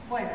Bueno,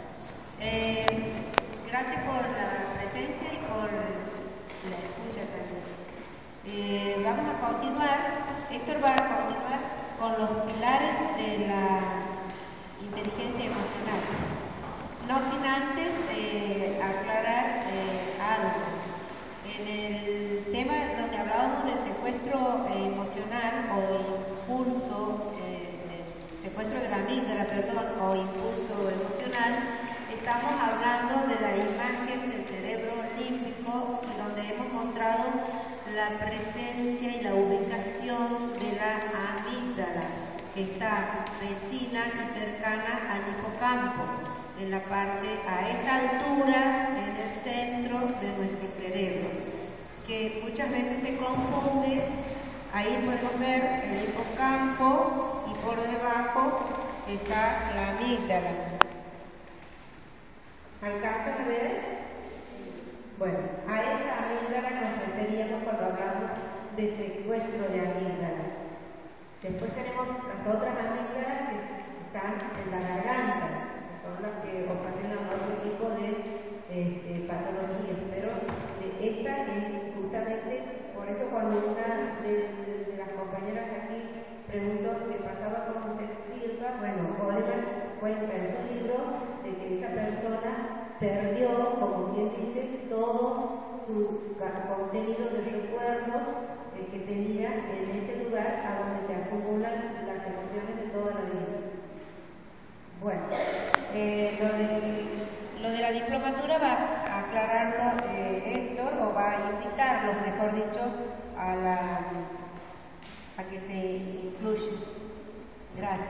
gracias por la presencia y por la escucha también. Vamos a continuar, Héctor va a continuar con los pilares de la inteligencia emocional. No sin antes aclarar algo. En el tema donde hablábamos del secuestro emocional o impulso, secuestro de la amígdala, perdón, o impulso emocional, estamos hablando de la imagen del cerebro límbico, donde hemos mostrado la presencia y la ubicación de la amígdala, que está vecina y cercana al hipocampo, en la parte, a esta altura, en el centro de nuestro cerebro, que muchas veces se confunde. Ahí podemos ver el hipocampo y por debajo está la amígdala. ¿Alcanzan a ver? Bueno, a esa amígdala nos referíamos cuando hablamos de secuestro de amígdala. Después tenemos las otras amígdalas que están en la garganta, son las que ocasionan otro tipo de patologías, pero esta es justamente, por eso cuando una de las compañeras aquí preguntó qué pasaba con se extirpa, bueno, Goleman cuenta en su libro de que esa persona perdió, como quien dice, todo su contenido de recuerdos que tenía en ese lugar a donde se acumulan las emociones de toda la vida. Bueno, lo de la diplomatura va a aclararlo Héctor, o va a invitarlos, mejor dicho, a que se incluya. Gracias.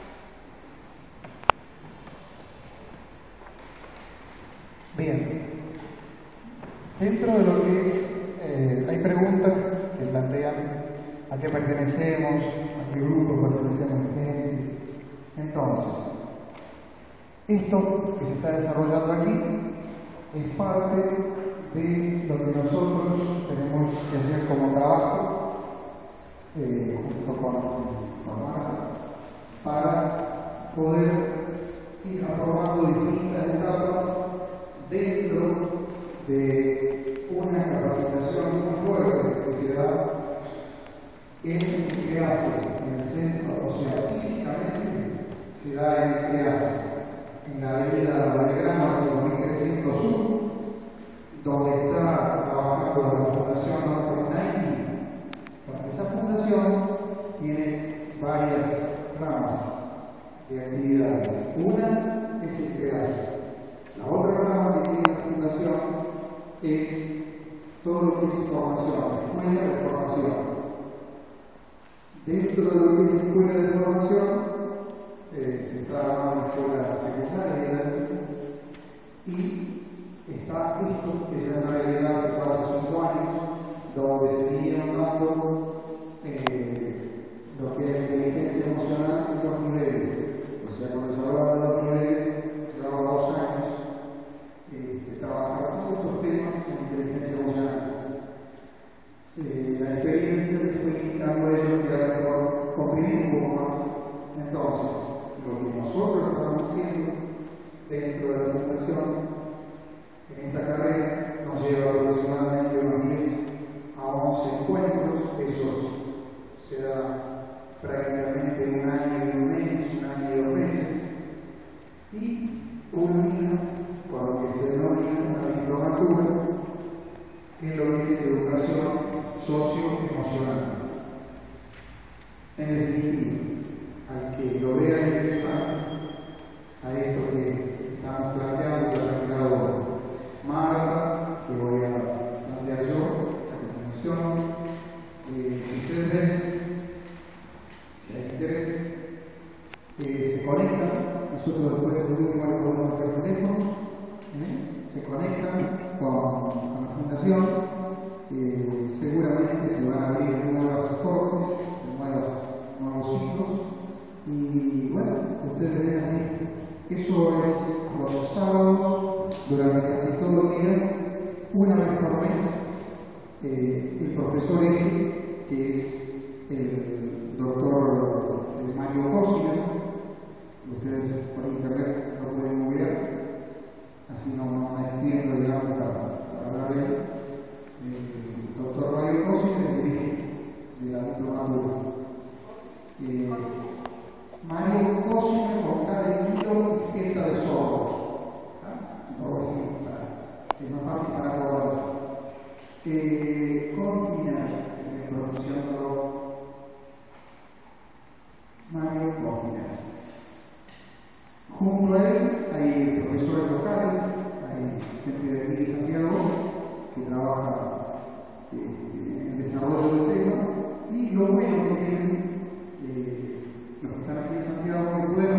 Bien. Dentro de lo que es, hay preguntas que plantean a qué pertenecemos, a qué grupo pertenecemos. Entonces, esto que se está desarrollando aquí es parte de lo que nosotros tenemos que hacer como trabajo, junto con Marta, para poder ir aprobando distintas etapas dentro de una capacitación muy fuerte que se da en el CREASE, en el centro, o sea, físicamente se da en el CREASE, en la avenida Valdegrano, hacia 2301, donde está trabajando la Fundación Norte. Bueno, esa fundación tiene varias ramas de actividades. Una es el CREASE. La otra rama que tiene la fundación es todo lo que es formación, escuela de formación. Dentro de lo que es la escuela de formación, se está armando la escuela secundaria y está esto que ya en realidad hace 4 o 5 años, donde se vinieron dando lo que es la inteligencia emocional en 2 niveles. O sea, cuando se habla de 2 niveles, se lleva 2 años trabajar todos estos temas en inteligencia emocional. La experiencia que fue indicando ellos que era mejor comprimir un poco más. Entonces, lo que nosotros estamos haciendo dentro de la fundación en esta carrera nos lleva aproximadamente unos 10 a 11 encuentros. Esos se da prácticamente 1 año y 1 mes, 1 año y 2 meses, y culmina con lo que se denomina una diplomatura en lo que es educación socioemocional. En definitiva, al que lo vea interesante a esto que estamos planteando, que ha planteado Marta, que voy a plantear yo a continuación, si ustedes ven, si hay interés, se conectan. Nosotros después de este último año podemos hacer teléfono, se conectan con la fundación, seguramente se van a abrir nuevas cortes, nuevos ciclos, y bueno, ustedes ven ahí, eso es los sábados, durante casi todo el día, una vez por mes, el profesor que es el doctor Mario Cosio, ustedes por internet lo pueden glucósido por cada kilo y cesta de sodio. Algo así, es más fácil para todas. Cortina, pronunciando Mario Cortina. Junto a él hay profesores locales, hay gente de aquí de Santiago que trabaja en el desarrollo del tema, y lo bueno que tienen los que están aquí en Santiago que pueden